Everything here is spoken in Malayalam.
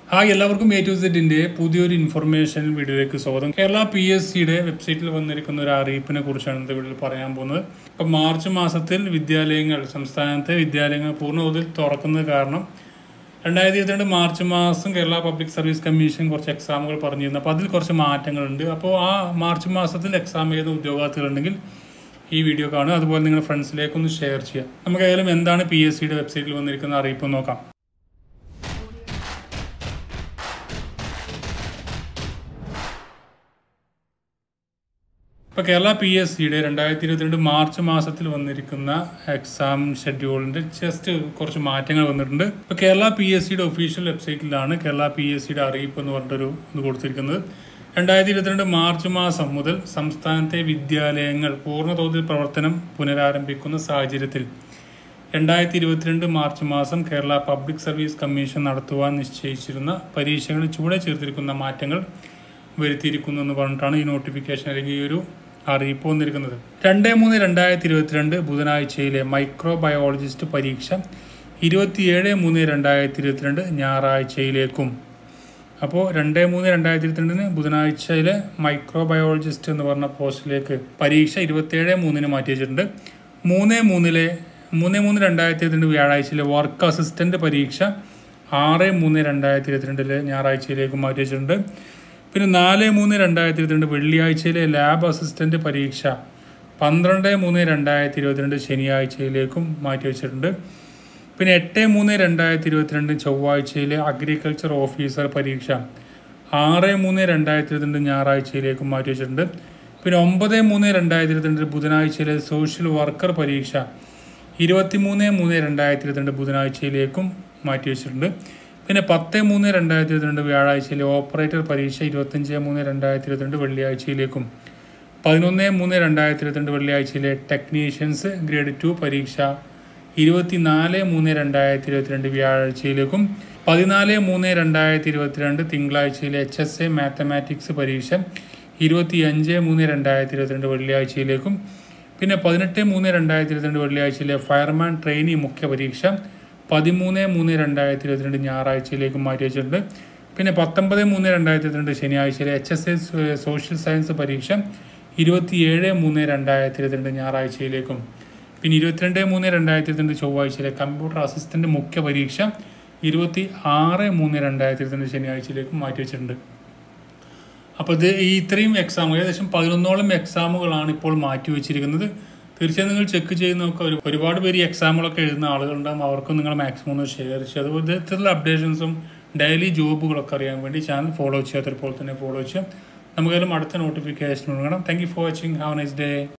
Hi, എല്ലാവർക്കും A to Z ന്റെ പുതിയൊരു ഇൻഫർമേഷൻ വീഡിയോയിലേക്ക് സ്വാഗതം. കേരള PSC യുടെ വെബ്സൈറ്റിൽ വന്നിരിക്കുന്ന ഒരു അറിയിപ്പിനെ കുറിച്ചാണ് ഇന്നത്തെ വീഡിയോയിൽ പറയാൻ പോകുന്നത്. അപ്പോൾ മാർച്ച് മാസത്തിൽ സംസ്ഥാനത്തെ വിദ്യാലയങ്ങൾ പൂർണ്ണതോതിൽ തുറക്കുന്നത് കാരണം 2022 മാർച്ച് മാസം കേരള പബ്ലിക് സർവീസ് കമ്മീഷൻ കുറച്ച് എക്സാമുകൾ പറഞ്ഞിരുന്നു. അപ്പോൾ അതിൽ കുറച്ച് മാറ്റങ്ങളുണ്ട്. അപ്പോൾ ആ മാർച്ച് മാസത്തിൽ എക്സാം ചെയ്യുന്ന ഉദ്യോഗാർത്ഥികളുണ്ടെങ്കിൽ ഈ വീഡിയോ കാണുക. അതുപോലെ നിങ്ങളുടെ ഫ്രണ്ട്സിലേക്കൊന്ന് ഷെയർ ചെയ്യുക. നമുക്ക് ഏതായാലും എന്താണ് PSC യുടെ വെബ്സൈറ്റിൽ വന്നിരിക്കുന്ന അറിയിപ്പ് നോക്കാം. ഇപ്പോൾ കേരള PSC യുടെ 2022 മാർച്ച് മാസത്തിൽ വന്നിരിക്കുന്ന എക്സാം ഷെഡ്യൂളിൻ്റെ ജസ്റ്റ് കുറച്ച് മാറ്റങ്ങൾ വന്നിട്ടുണ്ട്. ഇപ്പോൾ കേരള PSC യുടെ ഒഫീഷ്യൽ വെബ്സൈറ്റിലാണ് കേരള PSC യുടെ അറിയിപ്പ് എന്ന് പറഞ്ഞിട്ടൊരു ഇത് കൊടുത്തിരിക്കുന്നത്. 2022 മാർച്ച് മാസം മുതൽ സംസ്ഥാനത്തെ വിദ്യാലയങ്ങൾ പൂർണ്ണതോതിൽ പ്രവർത്തനം പുനരാരംഭിക്കുന്ന സാഹചര്യത്തിൽ 2022 മാർച്ച് മാസം കേരള പബ്ലിക് സർവീസ് കമ്മീഷൻ നടത്തുവാൻ നിശ്ചയിച്ചിരുന്ന പരീക്ഷകളിൽ ചുവടെ ചേർത്തിരിക്കുന്ന മാറ്റങ്ങൾ വരുത്തിയിരിക്കുന്നു എന്ന് പറഞ്ഞിട്ടാണ് ഈ നോട്ടിഫിക്കേഷൻ അല്ലെങ്കിൽ ഈ ഒരു അറിയിപ്പ് വന്നിരിക്കുന്നത്. 2/3/2022 ബുധനാഴ്ചയിലെ മൈക്രോബയോളജിസ്റ്റ് പരീക്ഷ 27/3/2022 ഞായറാഴ്ചയിലേക്കും. അപ്പോൾ 2/3/2022 ബുധനാഴ്ചയിലെ മൈക്രോബയോളജിസ്റ്റ് എന്ന് പറഞ്ഞ പോസ്റ്റിലേക്ക് പരീക്ഷ 27/3 മാറ്റി വെച്ചിട്ടുണ്ട്. 3/3/2022 വ്യാഴാഴ്ചയിലെ വർക്ക് അസിസ്റ്റന്റ് പരീക്ഷ 6/3/2022 ഞായറാഴ്ചയിലേക്ക് മാറ്റി വെച്ചിട്ടുണ്ട്. പിന്നെ 4/3/2022 വെള്ളിയാഴ്ചയിലെ ലാബ് അസിസ്റ്റന്റ് പരീക്ഷ 12/3/2022 ശനിയാഴ്ചയിലേക്കും മാറ്റി വെച്ചിട്ടുണ്ട്. പിന്നെ 8/3/2022 ചൊവ്വാഴ്ചയിലെ അഗ്രികൾച്ചർ ഓഫീസർ പരീക്ഷ 6/3/2022 ഞായറാഴ്ചയിലേക്കും മാറ്റി വെച്ചിട്ടുണ്ട്. പിന്നെ 9/3/2022 ബുധനാഴ്ചയിലെ സോഷ്യൽ വർക്കർ പരീക്ഷ 23/3/2022 ബുധനാഴ്ചയിലേക്കും മാറ്റി വെച്ചിട്ടുണ്ട്. പിന്നെ 10/3/2022 വ്യാഴാഴ്ചയിലെ ഓപ്പറേറ്റർ പരീക്ഷ 25/3/2022 വെള്ളിയാഴ്ചയിലേക്കും 11/3/2022 വെള്ളിയാഴ്ചയിലെ ടെക്നീഷ്യൻസ് ഗ്രേഡ് 2 പരീക്ഷ 24/3/2022 വ്യാഴാഴ്ചയിലേക്കും 14/3/2022 തിങ്കളാഴ്ചയിലെ HSA മാത്തമാറ്റിക്സ് പരീക്ഷ 25/3/2022 വെള്ളിയാഴ്ചയിലേക്കും പിന്നെ 18/3/2022 വെള്ളിയാഴ്ചയിലെ ഫയർമാൻ ട്രെയിനി മുഖ്യ പരീക്ഷ 13/3/2022 ഞായറാഴ്ചയിലേക്ക് മാറ്റി വെച്ചിട്ടുണ്ട്. പിന്നെ 19/3/2022 ശനിയാഴ്ചയിലെ HSA സോഷ്യൽ സയൻസ് പരീക്ഷ 27/3/2022 ഞായറാഴ്ചയിലേക്കും പിന്നെ 22/3/2022 ചൊവ്വാഴ്ചയിലെ കമ്പ്യൂട്ടർ അസിസ്റ്റന്റ് മുഖ്യ പരീക്ഷ 26/3/2022 ശനിയാഴ്ചയിലേക്കും മാറ്റി വെച്ചിട്ടുണ്ട്. അപ്പോൾ ഇത്രയും എക്സാം ഏകദേശം 11ഓളം എക്സാമുകളാണ് ഇപ്പോൾ മാറ്റി വെച്ചിരിക്കുന്നത്. തീർച്ചയായും നിങ്ങൾ ചെക്ക് ചെയ്ത് നോക്കുക. ഒരുപാട് പേര് എക്സാമുകളൊക്കെ എഴുതുന്ന ആളുകളുണ്ടാകും. അവർക്കും നിങ്ങൾ മാക്സിമം ഒന്ന് ഷെയർ ചെയ്യുക. അതുപോലെ ഇത്തരത്തിലുള്ള അപ്ഡേഷൻസും ഡെയിലി ജോബുകളൊക്കെ അറിയാൻ വേണ്ടി ചാനൽ ഫോളോ ചെയ്യാത്തപ്പോൾ തന്നെ ഫോളോ ചെയ്യാം. നമുക്കെല്ലാം അടുത്ത നോട്ടിഫിക്കേഷൻ കൊടുക്കണം. Thank you for watching. Have a nice day.